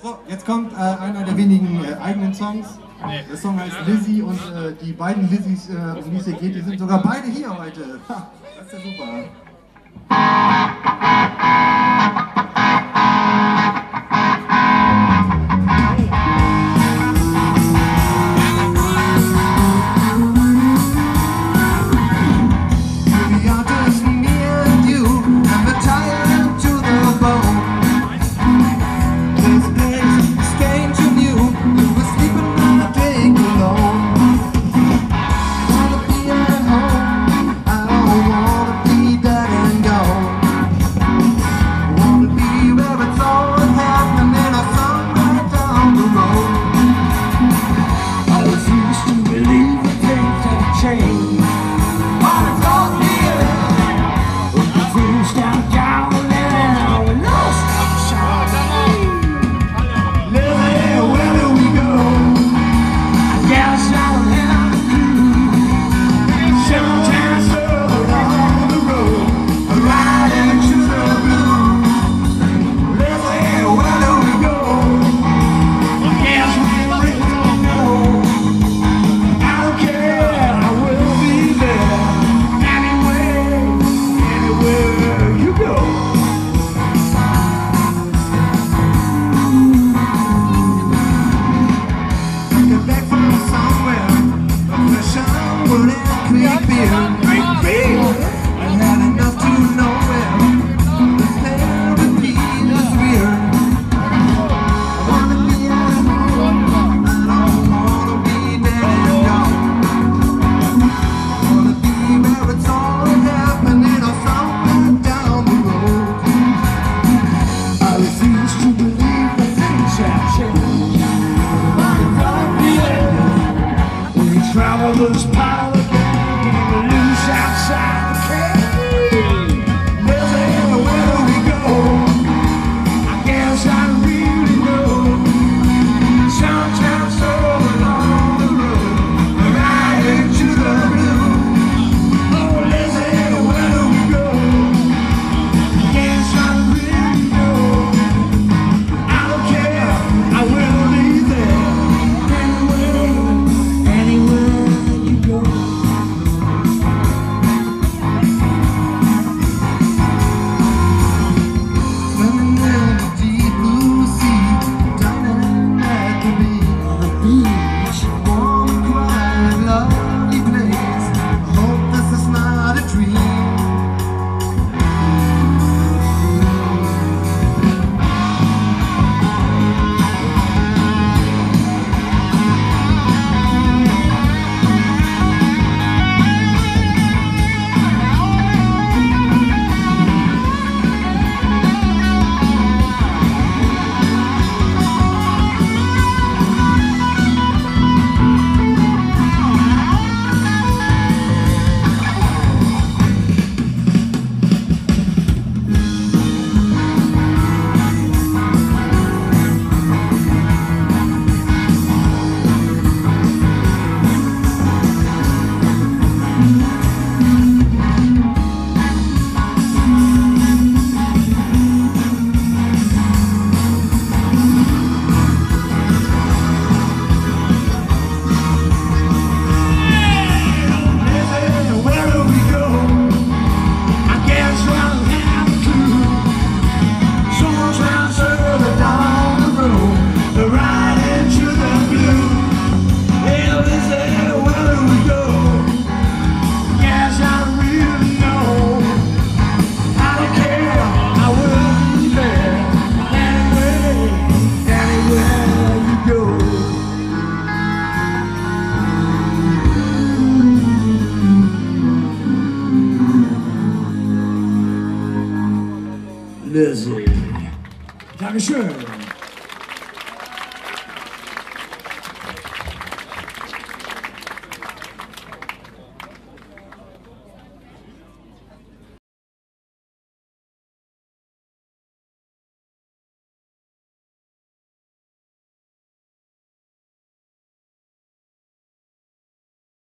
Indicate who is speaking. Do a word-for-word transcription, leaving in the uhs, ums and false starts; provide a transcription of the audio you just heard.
Speaker 1: So, jetzt kommt äh, einer der wenigen äh, eigenen Songs. Der Song heißt Lizzie und äh, die beiden Lizzies, äh, um die es hier geht, die sind sogar beide hier heute. Ha, das ist ja super.
Speaker 2: Travelers pile of game, loose outside the cave. Lizzie, where do we go? I guess I really know. Sometimes all along the road, right into the blue. Oh, Lizzie, where do we go? I guess I really know. I don't care, I will be there. Anyway, anywhere. Lizzie. Dankeschön.